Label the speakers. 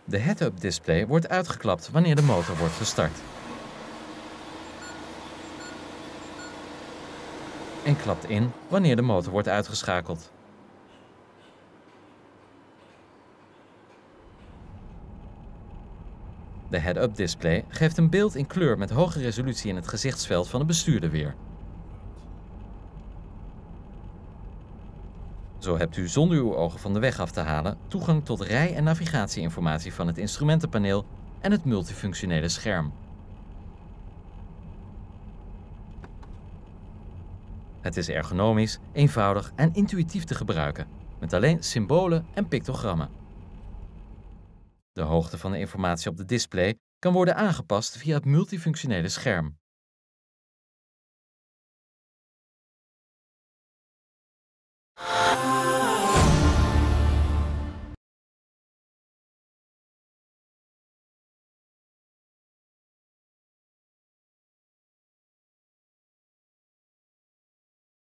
Speaker 1: De head-up display wordt uitgeklapt wanneer de motor wordt gestart. En klapt in wanneer de motor wordt uitgeschakeld. De head-up display geeft een beeld in kleur met hoge resolutie in het gezichtsveld van de bestuurder weer. Zo hebt u zonder uw ogen van de weg af te halen toegang tot rij- en navigatieinformatie van het instrumentenpaneel en het multifunctionele scherm. Het is ergonomisch, eenvoudig en intuïtief te gebruiken, met alleen symbolen en pictogrammen. De hoogte van de informatie op de display kan worden aangepast via het multifunctionele scherm.